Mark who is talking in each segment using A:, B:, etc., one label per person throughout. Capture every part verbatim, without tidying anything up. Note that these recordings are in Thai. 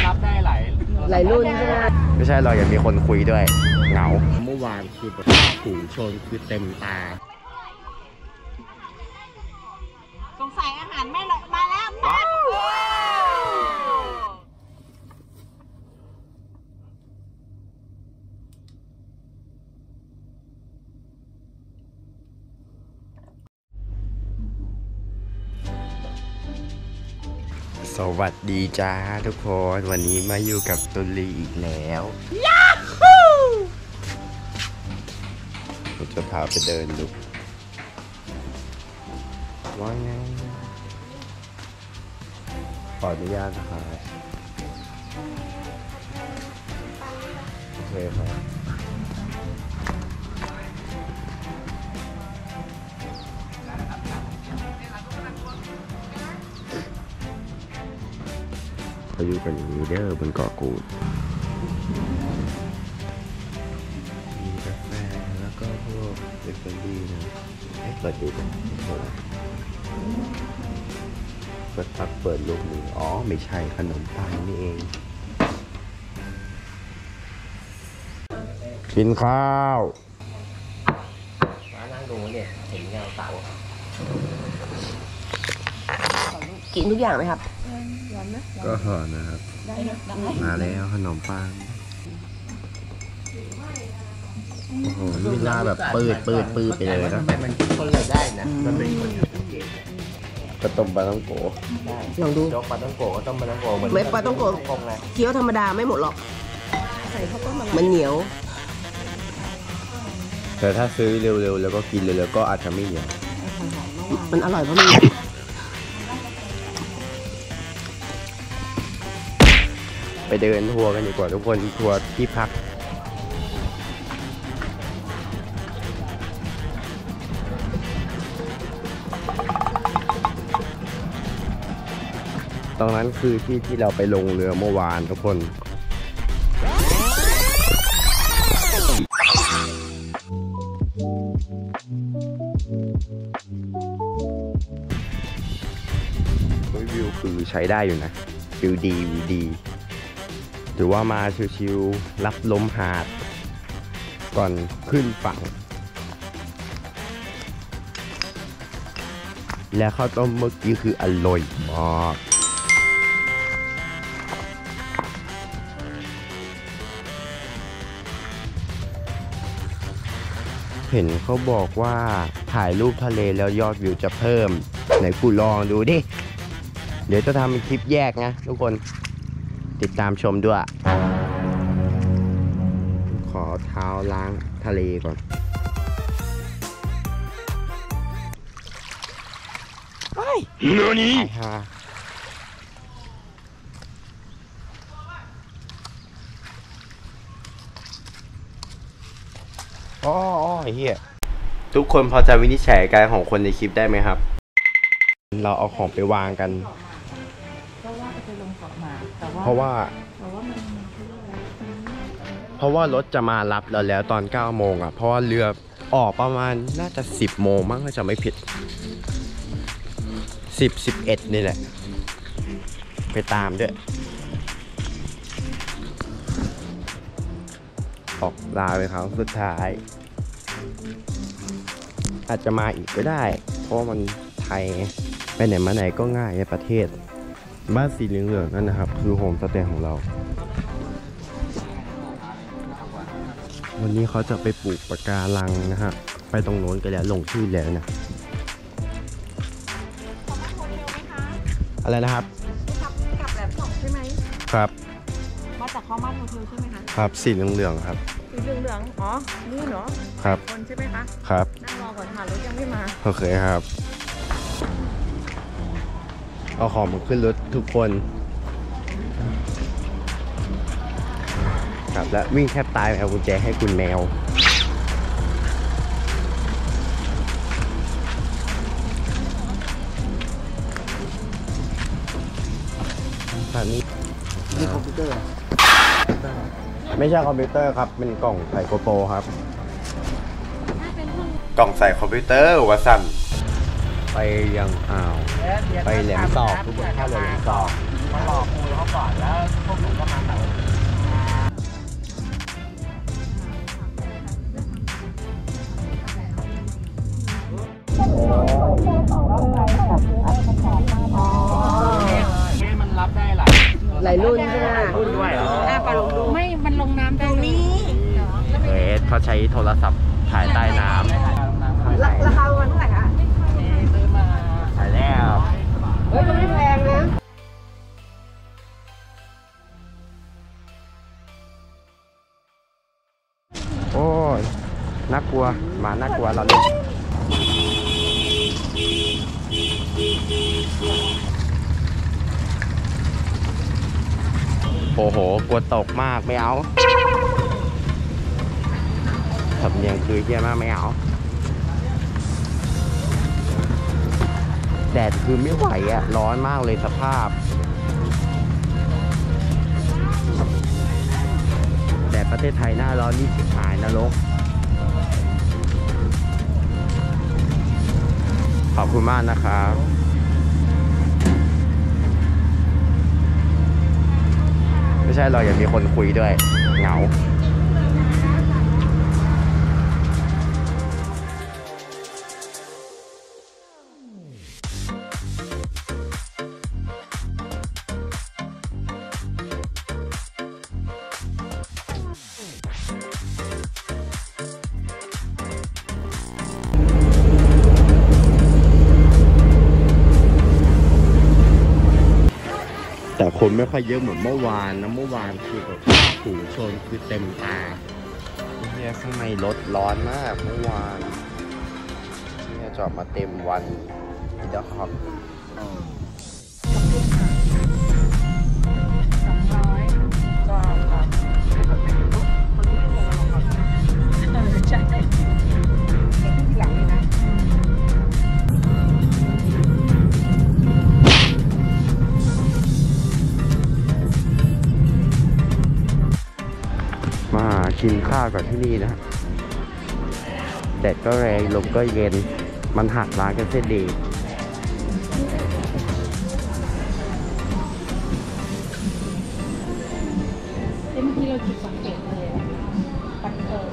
A: รับได้หลาย
B: หลายรุ่นใช่ไหม
C: ไม่ใช่เราอยากมีคนคุยด้วยเหงาเมื่อวานคือแบบฝูงชนคือเต็มตา
B: สงสัยอาหารแม่หน่อยมาแล้วแม่
C: สวัสดีจ้าทุกคนวันนี้มาอยู่กับตุลีอีกแล้วยาฮูเราจะพาไปเดินดูว่าไงขออนุญาตนะครับโอเคครับเขาอยู่กันอย่างนี้เด้อบนเกาะกูดมีกาแฟแล้วก็พวกเบเกอรี่นะให้เปิดดูกันเปิดพักเปิดลูกมืออ๋อไม่ใช่ขนมปังนี่เองกินข้าวมานั่งดูเนี่ยเห็นเงาเต่า
B: กินทุกอย่างไหมครับ
C: ก็ห่อนะครับมาแล้วขนมปังโอ้โหนี่หน้าแบบปืดปืดปืดไปเลยนะมันคนเลยได้นะมันเป็นคนกระต้มปลาต้องโก
B: ลองดู
C: โจ๊กปลาต้องโกก็ต้มปลาต้องโก
B: ไม่ปลาต้องโกเคี้ยวธรรมดาไม่หมดหรอกมันเหนียว
C: แต่ถ้าซื้อเร็วๆแล้วก็กินเร็วๆก็อาจจะไม่เหนียว
B: มันอร่อยเพราะมัน
C: ไปเดินทัวร์กันดีกว่าทุกคนทัวร์ที่พักตรงนั้นคือที่ที่เราไปลงเรือเมื่อวานทุกคนวิวคือใช้ได้อยู่นะวิวดีวิวดีหรือว่ามาชิวๆรับลมหาดก่อนขึ้นฝั่งและข้าวต้มเมื่อกี้คืออร่อยมากเห็นเขาบอกว่าถ่ายรูปทะเลแล้วยอดวิวจะเพิ่มไหนกูลองดูดิเดี๋ยวจะทำเป็นคลิปแยกนะทุกคนติดตามชมด้วยขอเท้าล้างทะเลก่อนเฮ้ยเนื้อนี้อ๋อเฮียทุกคนพอจะวินิจฉัยการของคนในคลิปได้ไหมครับเราเอาของไปวางกันเพราะว่าเพราะว่ารถจะมารับเราแล้วตอนเก้าโมงอ่ะเพราะว่าเรือออกประมาณน่าจะสิบโมงมั้งถ้าจะไม่ผิดสิบ สิบเอ็ดนี่แหละไปตามด้วยออกลาไปครั้งสุดท้ายอาจจะมาอีกก็ได้เพราะมันไทยไปไหนมาไหนก็ง่ายในประเทศบ้านสีเหลืองๆนั่นนะครับคือโฮมสเตย์ของเราวันนี้เขาจะไปปลูกปะการังนะฮะไปตรงโน้นกันแล้วลงชื่อแล้วนะอะไรนะครับ
B: กับแหลมสองใช่ไหม
C: ครับ
B: มาจากข้าวมันโฮเทลใช่ไหมคะ
C: ครับสีเหลืองๆครับ
B: สีเหลืองๆอ๋อนี่เนาะ
C: ครับ
B: คนใช่ไหมคะ
C: ครับ
B: นั่งรอก่อนค่ะรถยังไม่มา
C: โอเคครับเอาของมาขึ้นรถทุกคนครับและวิ่งแทบตายเอากุญแจให้คุณแมวแบบนี้นี่คอมพิวเตอร์ไม่ใช่คอมพิวเตอร์ครับเป็นกล่องใส่โกโปรครับกล่องใส่คอมพิวเตอร์วะสั่นไปยังอ่าวไปแหลมตอกทุกคนเข้าเลยแหลมตอกมาหลอกกูเขาก่อนแล้วพวกผมก็
B: หลายรุ่นใช่ไหมรุ่นด้วยหน้าปลาลงดูไม่มันลงน้ำตรงนี้
C: เอ๊ะเขาใช้โทรศัพท์ถ่ายใต้น้ำ
B: ราคาประมาณเท่าไหร่คะซื้อมา
C: ถ่ายแล้ว
B: เฮ้ยมันไม่แพงนะ
C: โอ้ยน่ากลัวมาน่ากลัวเราเลยโอ้โหกลัวตกมากไม่เอาสำเนียงคือเยี่ยมากไม่เอาแดดคือไม่ไหวอะร้อนมากเลยสภาพแดดประเทศไทยหน้าร้อนนี่สิบหายนรกขอบคุณมากนะครับไม่ใช่เราอยากมีคนคุยด้วยเหงาแต่คนไม่ค่อยเยอะเหมือนเมื่อวานนะเมื่อวานคือแบบฝูงชนคือเต็มตาเนี่ยข้างในรถร้อนมากเมื่อวานเนี่ยจอดมาเต็มวันอีดอกครับ
B: สองร้อยก็ครับใช่หลังเลยนะ
C: มากินข้าวกับที่นี่นะแดดก็แรงลมก็เย็นมันหักล้างกันเส้นดี
B: เมื่อกี้เราจุดสังเกตเลยปัดเติม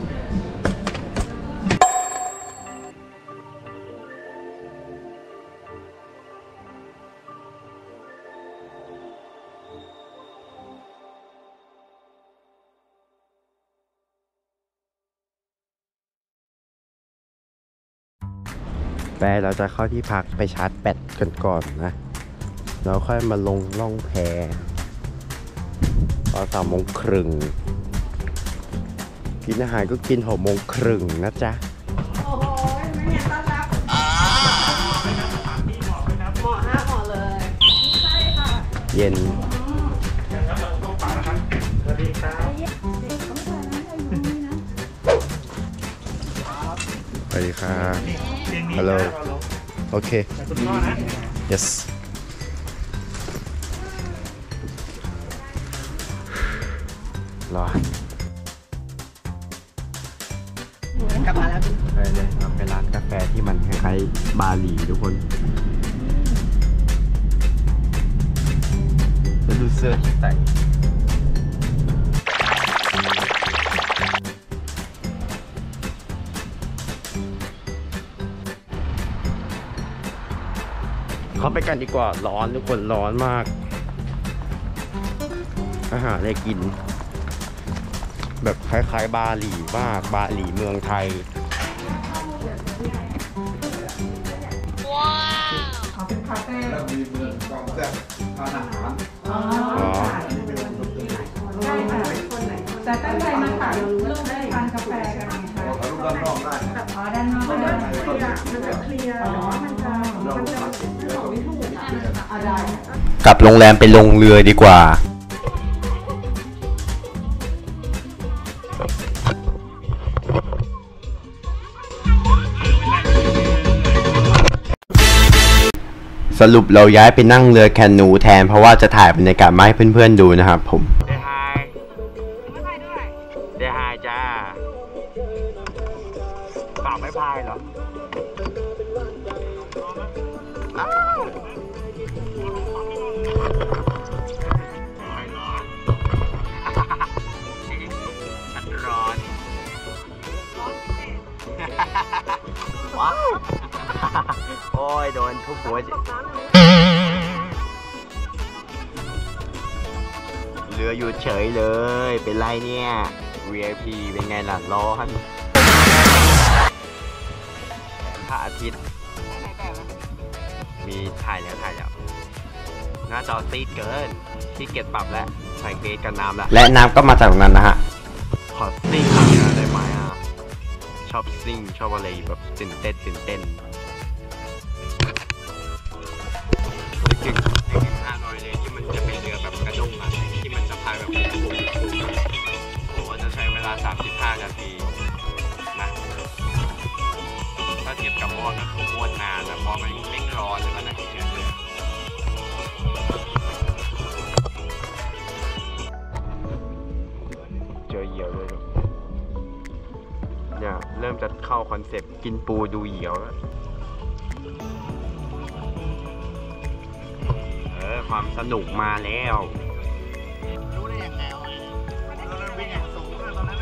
C: แปเราจะเข้าที่พักไปชาร์จแบตกันก่อนนะแล้วค่อยมาลงล่องแพตอนสามโมงครึ่งกินอาหารก็กินหกโมงครึ่งนะจ๊ะ
B: โอ้โหไม่เนี่ยต้อนรับเหมาะนะเหมาะเลยใช่ค่ะ
C: เย็น
A: สวัสดีครับ
C: สวัสดีครับฮัลโหลโอเค yes รอกลับมาแล้วไปเลยเราไปร้านกาแฟที่มันคล้ายๆบาหลีทุกคนจะดูเสื้อที่ใส่เข้าไปกันดีกว่าร้อนทุกคนร้อนมากอาหารอะไรกินแบบคล้ายๆบาหลีมากบาหลีเมืองไทย
B: ว้าวเขาเป็นคาเฟ่แล้วมีเมืองกองแซ่บอาหารอ๋อใช่ค่ะแต่ตั้งใจมาถ่ายรูปได้ทานกาแฟกันไงคะเอารูปด้านนอกได้อ๋อด้านนอกได้มันจะเคลียร์เนาะมันจะมันจะบอกไม่ถูกอะไร
C: กลับโรงแรมไปลงเรือดีกว่าสรุปเราย้ายไปนั่งเรือแคนูแทนเพราะว่าจะถ่ายบรรยากาศมาให้เพื่อนๆดูนะครับผมเดฮายเดฮายจ้าฝากไม่พายเหรอร้อนว้าวโอ้ยโดนทุบหัวจิรืออยู่เฉยเลยเป็นไรเนี่ย วี ไอ พี เป็นไงล่ะร้อนพระอาทิตย์มีถ่ายแล้วถ่ายแล้วหน้าจอซีดเกินที่เก็บปรับแล้วใส่เกรดกันน้ำแล้วและน้ำก็มาจากตรงนั้นนะฮะขอซิ่งได้ไหมอ่ะชอบซิ่งชอบอะไรแบบตื่นเต้นตื่นเต้นนึกถึงนึกถึงฮานอยเลยที่มันจะเป็นเรือแบบกระด้งอ่ะที่มันจะพายแบบโค้งๆโอ้โหจะใช้เวลาสามสิบห้านาทีนะถ้าเทียบกับมอก็คือโคตรนานนะมอมันไม่ร้อนเลยนะทีเดียวเลยเจอเหยี่ยวเลยเนี่ยเริ่มจะเข้าคอนเซ็ปต์กินปูดูเหยี่ยวแล้วเออความสนุกมาแล้วรู้ได้ยังไงวะเราเวิ่งอย่างสูงเลยตอนนั้น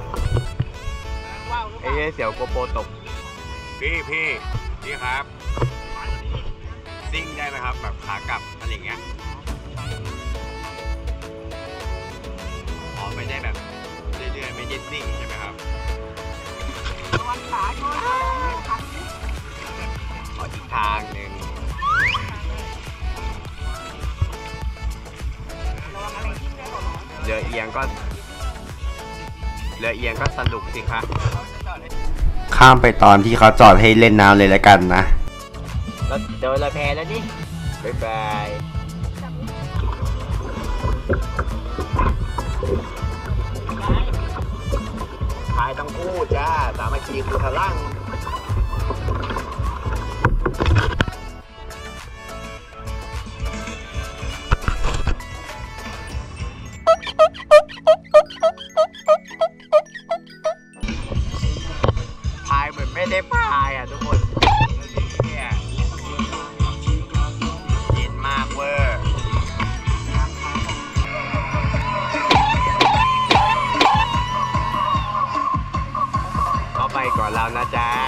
C: ว้าวเอ้ยเสี่ยวโกโปตกพี่พี่พี่ครับซิ่งได้ไหมครับแบบขากลับอะไรเงี้ยอ๋อไม่ได้แบบเรื่อยๆไม่ได้ซิ่งใช่ไหมครับระวังขาด้วยขออีกทางหนึ่งเรือเอียงก็เรือเอียงก็สนุกสิคะข้ามไปตอนที่เขาจอดให้เล่นน้ำเลยแล้วกันนะแล้วเดินละแพแล้วนี่บ๊ายบายพายต้องคู่จ้าสามัคคีคือพลังพายเหมือนไม่ได้พายอ่ะทุกคนเนี่ยเย็นมากเวอร์เข้าไปก่อนแล้วนะจ๊ะ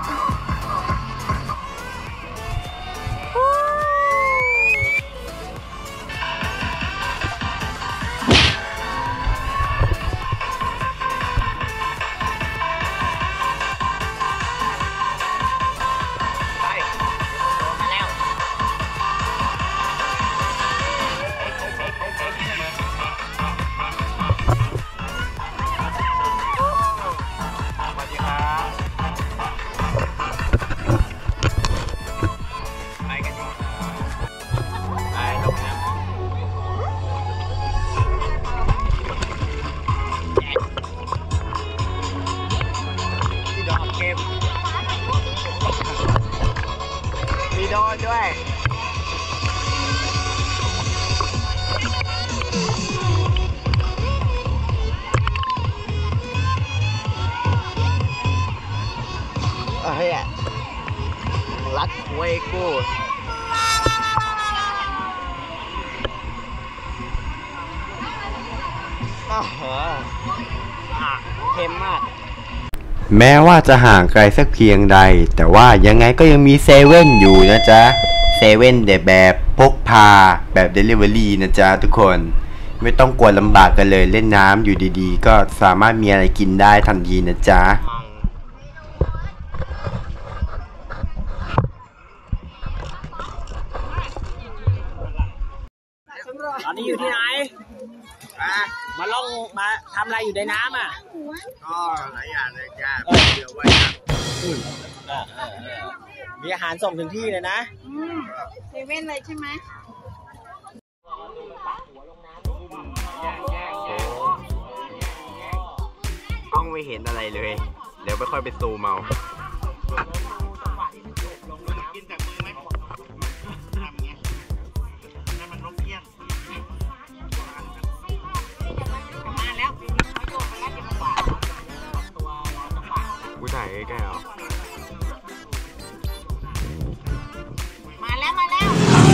C: มีโดนด้วยเฮ้ยรัดเวกูเค็มมากแม้ว่าจะห่างไกลสักเพียงใดแต่ว่ายังไงก็ยังมีเซเว่นอยู่นะจ๊ะเซเว่นเดแบบพกพาแบบ Delivery นะจ๊ะทุกคนไม่ต้องกลัวลำบากกันเลยเล่นน้ำอยู่ดีๆก็สามารถมีอะไรกินได้ทันทีนะจ๊ะ
A: ตอนนี้อยู่ที่ไหนมาล่องมาทำอะไรอยู่ในน้ำอ่ะ
C: ก็หลายอย่างเลยจ้าเดี๋ยวไว้
A: มีอาหารส่งถึงที่เลยนะ
B: เซเว่นเลยใช่ไหม
C: กล้องไม่เห็นอะไรเลยเดี๋ยวไม่ค่อยไปซูมเมากินจากมือไหมทำเงี้ยนั่นมันนกเอี้ยงมาแล้วเขาโยนมาแล้วจะมาขวาตัวผู้ชายใกล้ๆเหรอ
B: มาแล้วมาแล้ว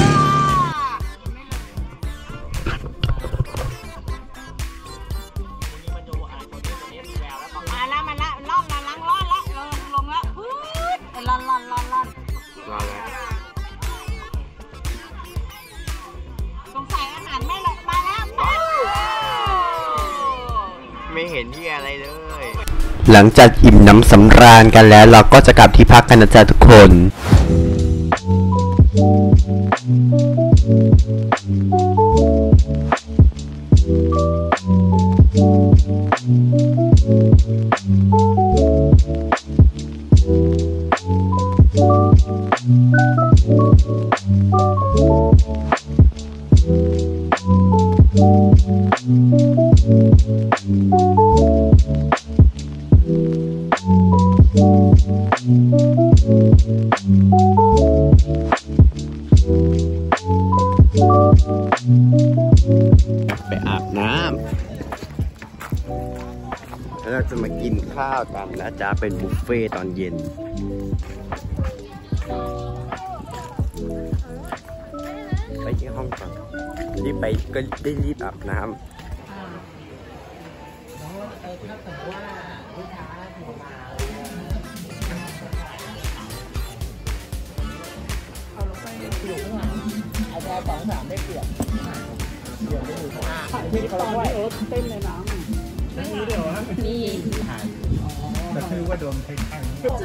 B: มาแล้วมาแล้วล่อนละลังล่อนละลงลงแล้วปึ๊ดล่อนล่อนล่อนล่อน
C: ล่อนแล้ว
B: สงสัยอาหารไม่หลอกมาแล้วมา
C: เห็นที่อะไรเลย หลังจากอิ่มน้ำสำราญกันแล้วเราก็จะกลับที่พักกันนะจ๊ะทุกคนไปอาบน้ำแล้วเราจะมากินข้าวกันนะจ๊ะเป็นบุฟเฟ่ตอนเย็นไปที่ห้องก่อนรีบไปก็ได้รีบอาบน้ำ
A: เอาแพรสองสามได้เปรียบเดี๋ยวไปอยู่ข้างหน้าถ่ายที่เขาด้วยเออเต้นเลยนะนี่เดี๋ยวนี่แต่คือว่าโดนเพลงข้าง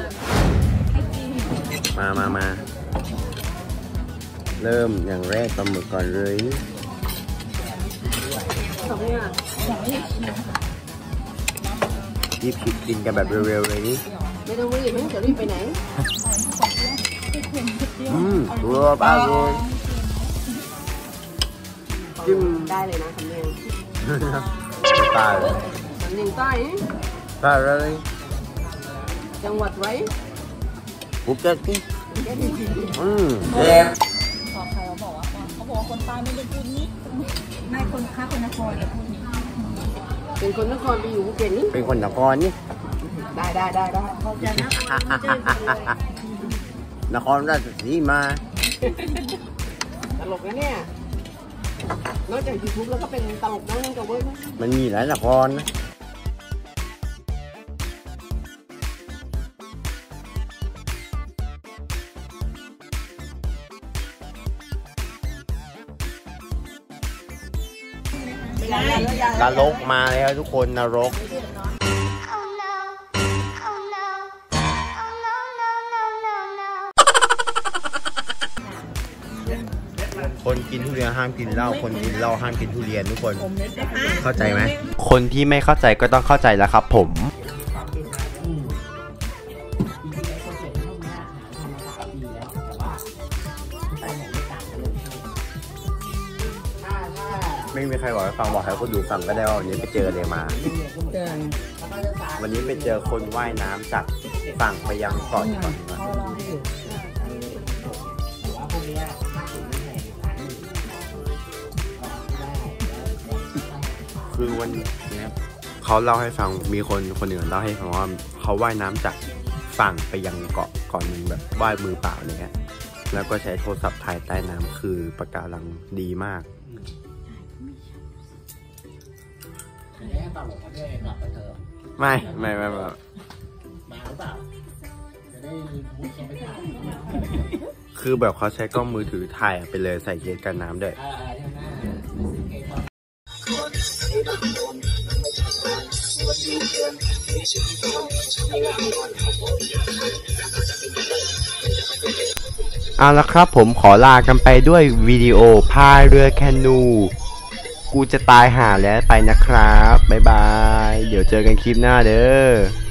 C: มามามาเริ่มอย่างแรกปลาหมึกก่อนเลยรีบกินกันแบบเร็วๆเลยนี่
B: ไม่ต้องรีบไม่จะรีบไปไหน
C: อืมรัวบ้าเลยจิ้ม
B: ได้เลยนะสำเนียง
C: ตายเลย
B: สำเนียงใต้
C: ตายเลย
B: จังหวัดไร
C: ภูเก็ตอืมเจ็บ
D: พอใครเขาบอกว่าเขาบอกว่าคนใต้ไม่ได้พูดนี้ไม่คนค้าคนนครจะพูดนี้
B: เป็นคนนครไปอยู่ภูเก็ตนี่
C: เป็นคนนครนี่
B: ได้ได้ได้ได้
D: พอจะนะ
C: นครราชสีมา
B: ตลกนะเนี่ยนอกจากยูทูบแล้วก็เป็นตลกนั่งกับเว้ย
C: มันมีหลายนครนะนรกมาแล้วทุกคนนรกคนกินทุเรียนห้ามกินเหล้าคนกินเหล้าห้ามกินทุเรียนทุกคนเข้าใจไหมคนที่ไม่เข้าใจก็ต้องเข้าใจแล้วครับผมไม่มีใครบอกให้ฟังบอกให้คนดูฟังก็ได้ว่าวันนี้ไปเจออะไรมาวันนี้ไปเจอคนว่ายน้ำจากฝั่งไปยังเกาะก่อนคือวันนี้เขาเล่าให้ฟังมีคนคนหนึ่งเล่าให้ฟังว่าเขาว่ายน้ำจากฝั่งไปยังเกาะเกาะหนึ่งแบบว่ายมือเปล่าเนี่ยแล้วก็ใช้โทรศัพท์ถ่ายใต้น้ำคือปะการังดีมากไม่ไม่ไม่ไม่คือแบบเขาใช้กล้องมือถือถ่ายไปเลยใส่เกจกันน้ำด้วยเอาละครับผมขอลากันไปด้วยวิดีโอพายเรือแคนูกูจะตายห่าแล้วไปนะครับบ๊ายบายเดี๋ยวเจอกันคลิปหน้าเด้อ